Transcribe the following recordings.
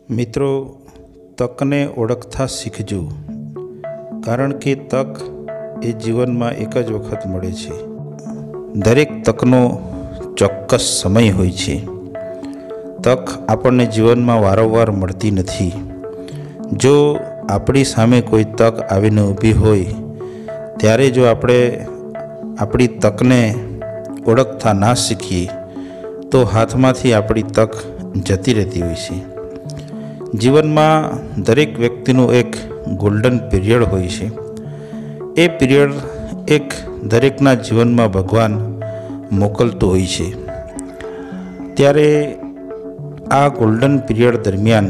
મિત્રો, તકને ઓળખતા શીખજો, કારણ કે તક એ જીવનમાં એક જ વખત મળે છે. દરેક તકનો ચોક્કસ સમય હોય છે. તક આપણને જીવનમાં વારંવાર મળતી નથી. જો આપણી સામે કોઈ તક આવીને ઊભી હોય ત્યારે જો આપણે આપણી તકને ઓળખતા ના શીખીએ તો હાથમાંથી આપણી તક જતી રહેતી હોય છે. જીવનમાં દરેક વ્યક્તિનું એક ગોલ્ડન પીરિયડ હોય છે. એ પીરિયડ એક દરેકના જીવનમાં ભગવાન મોકલતું હોય છે. ત્યારે આ ગોલ્ડન પીરિયડ દરમિયાન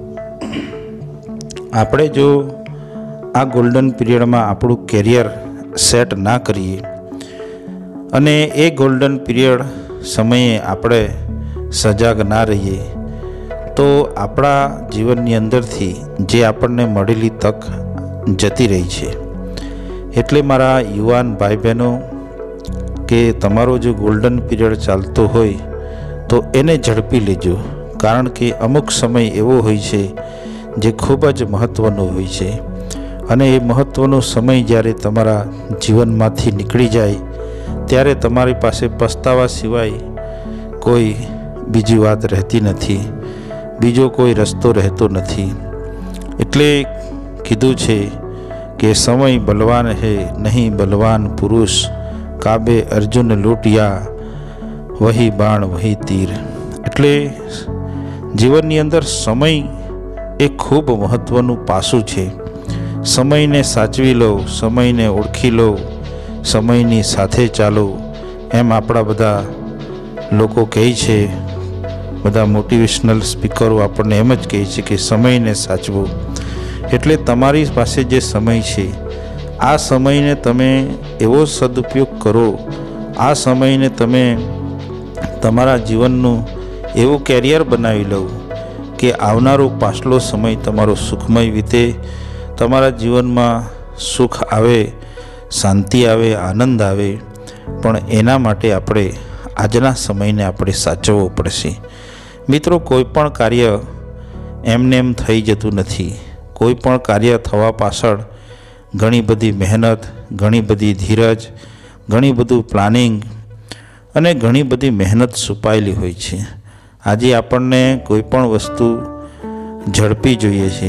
આપણે જો આ ગોલ્ડન પીરિયડમાં આપણું કેરિયર સેટ ના કરીએ અને એ ગોલ્ડન પીરિયડ સમયે આપણે સજાગ ના રહીએ તો આપણા જીવનની અંદરથી જે આપણને મળેલી તક જતી રહી છે. એટલે મારા યુવાન ભાઈ બહેનો, કે તમારો જો ગોલ્ડન પીરિયડ ચાલતો હોય તો એને ઝડપી લેજો, કારણ કે અમુક સમય એવો હોય છે જે ખૂબ જ મહત્ત્વનો હોય છે. અને એ મહત્ત્વનો સમય જ્યારે તમારા જીવનમાંથી નીકળી જાય ત્યારે તમારી પાસે પસ્તાવા સિવાય કોઈ બીજી વાત રહેતી નથી, બીજો કોઈ રસ્તો રહેતો નથી. એટલે કીધું છે કે સમય બલવાન હે નહીં બલવાન પુરુષ, કાબે અર્જુન લૂંટ્યા વહી બાણ વહી તીર. એટલે જીવનની અંદર સમય એ ખૂબ મહત્ત્વનું પાસું છે. સમયને સાચવી લો, સમયને ઓળખી લો, સમયની સાથે ચાલો, એમ આપણા બધા લોકો કહે છે. બધા મોટિવેશનલ સ્પીકરો આપણને એમ જ કહે છે કે સમયને સાચવો. એટલે તમારી પાસે જે સમય છે આ સમયને તમે એવો સદુપયોગ કરો, આ સમયને તમે તમારા જીવનનું એવું કેરિયર બનાવી લો કે આવનારો પાછલો સમય તમારો સુખમય વીતે, તમારા જીવનમાં સુખ આવે, શાંતિ આવે, આનંદ આવે. પણ એના માટે આપણે આજના સમયને આપણે સાચવવો પડશે. મિત્રો, કોઈ પણ કાર્ય એમને એમ થઈ જતું નથી. કોઈ પણ કાર્ય થવા પાછળ ઘણી બધી મહેનત, ઘણી બધી ધીરજ, ઘણી બધું પ્લાનિંગ અને ઘણી બધી મહેનત છુપાયેલી હોય છે. આજે આપણને કોઈ પણ વસ્તુ ઝડપી જોઈએ છે.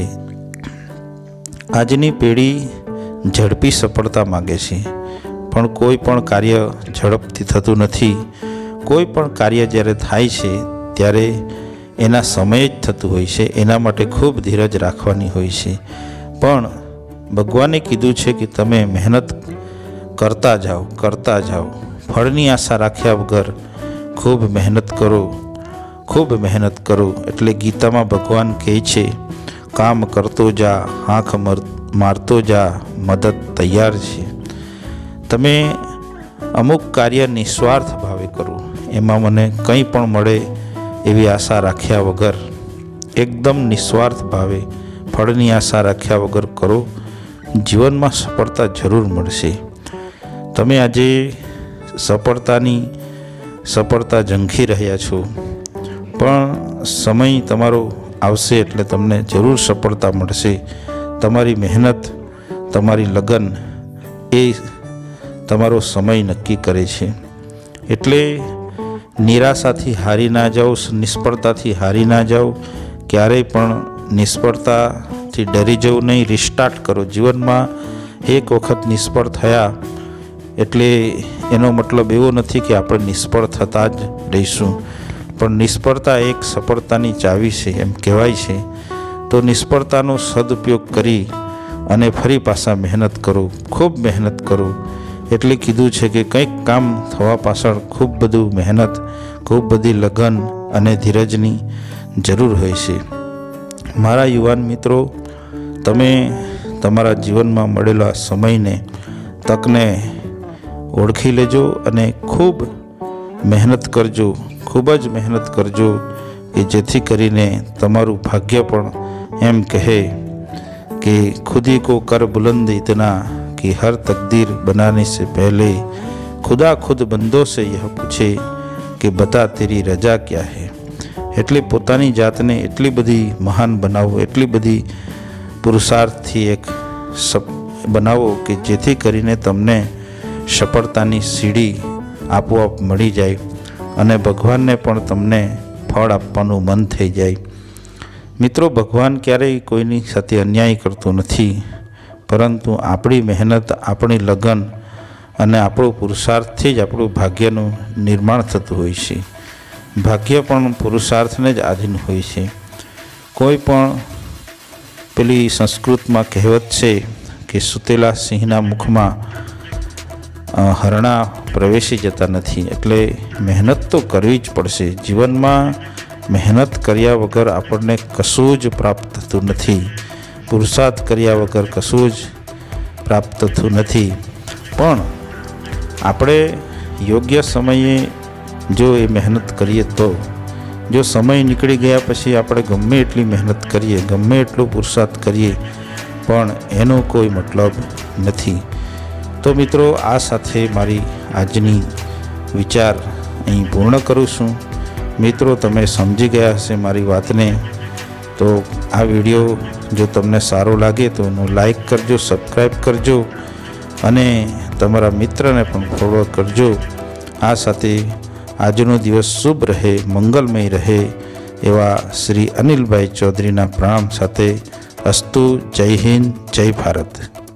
આજની પેઢી ઝડપી સફળતા માગે છે, પણ કોઈ પણ કાર્ય ઝડપથી થતું નથી. કોઈ પણ કાર્ય જ્યારે થાય છે ત્યારે એના સમયે જ થતું હોય છે. એના માટે ખૂબ ધીરજ રાખવાની હોય છે. પણ ભગવાને કીધું છે કે તમે મહેનત કરતા જાઓ, ફળની આશા રાખ્યા વગર ખૂબ મહેનત કરો, ખૂબ મહેનત કરો. એટલે ગીતામાં ભગવાન કહે છે, કામ કરતો જા, આંખ મારતો જા, મદદ તૈયાર છે. તમે અમુક કાર્ય નિસ્વાર્થ ભાવે કરો, એમાં મને કંઈ પણ મળે એવી આશા રાખ્યા વગર, એકદમ નિસ્વાર્થ ભાવે ફળની આશા રાખ્યા વગર કરો. જીવનમાં સફળતા જરૂર મળશે. તમે આજે સફળતા ઝંખી રહ્યા છો, પણ સમય તમારો આવશે એટલે તમને જરૂર સફળતા મળશે. તમારી મહેનત, તમારી લગન એ તમારો સમય નક્કી કરે છે. એટલે નિરાશાથી હારી ના જાઓ, નિષ્ફળતાથી હારી ના જાઓ. ક્યારેય પણ નિષ્ફળતાથી ડરી જવું નહીં. રિસ્ટાર્ટ કરો. જીવનમાં એક વખત નિષ્ફળ થયા એટલે એનો મતલબ એવો નથી કે આપણે નિષ્ફળ થતા જ રહીશું, પણ નિષ્ફળતા એક સફળતાની ચાવી છે એમ કહેવાય છે. તો નિષ્ફળતાનો સદુપયોગ કરી અને ફરી પાછા મહેનત કરો, ખૂબ મહેનત કરો. એટલે કીધું છે કે કંઈક કામ થવા પાછળ ખૂબ બધું મહેનત, ખૂબ બધી લગન અને ધીરજની જરૂર હોય છે. મારા યુવાન મિત્રો, તમે તમારા જીવનમાં મળેલા સમયને, તકને ઓળખી લેજો અને ખૂબ મહેનત કરજો, ખૂબ જ મહેનત કરજો કે જેથી કરીને તમારું ભાગ્ય પણ એમ કહે કે ખુદી કો કર બુલંદ ઇતના कि हर तकदीर बनाने से पहले खुदा खुद बंदों से यह पूछे कि बता तेरी रजा क्या है. એટલે પોતાની જાતને એટલી બધી મહાન બનાવો, એટલી બધી પુરુષાર્થથી એક બનાવો કે જેથી કરીને તમને સફળતાની સીડી આપોઆપ મળી જાય અને ભગવાનને પણ તમને ફળ આપવાનું મન થઈ જાય. મિત્રો, ભગવાન ક્યારેય કોઈની સાથે અન્યાય કરતો નથી, પરંતુ આપણી મહેનત, આપણી લગન અને આપણો પુરુષાર્થથી જ આપણું ભાગ્યનું નિર્માણ થતું હોય છે. ભાગ્ય પણ પુરુષાર્થને જ આધીન હોય છે. કોઈ પણ પેલી સંસ્કૃતમાં કહેવત છે કે સૂતેલા સિંહના મુખમાં હરણા પ્રવેશી જતા નથી. એટલે મહેનત તો કરવી જ પડશે. જીવનમાં મહેનત કર્યા વગર આપણને કશું જ પ્રાપ્ત થતું નથી. પુરુષાર્થ કર્યા વગર કશું જ પ્રાપ્ત થતું નથી. પણ આપણે યોગ્ય સમયે જો એ મહેનત કરીએ તો, જો સમય નીકળી ગયા પછી આપણે ગમે એટલી મહેનત કરીએ, ગમે એટલો પુરુષાર્થ કરીએ, પણ એનો કોઈ મતલબ નથી. તો મિત્રો, આ સાથે મારી આજની વિચાર અહીં પૂર્ણ કરું છું. મિત્રો, તમે સમજી ગયા હશે મારી વાતને. તો આ વિડીયો જો તમને સારો લાગે તો એનું લાઈક કરજો, સબસ્ક્રાઈબ કરજો અને તમારા મિત્રને પણ ફોરવર્ડ કરજો. આ સાથે આજનો દિવસ શુભ રહે, મંગલમય રહે એવા શ્રી અનિલભાઈ ચૌધરીના પ્રણામ સાથે અસ્તુ. જય હિન્દ, જય ભારત.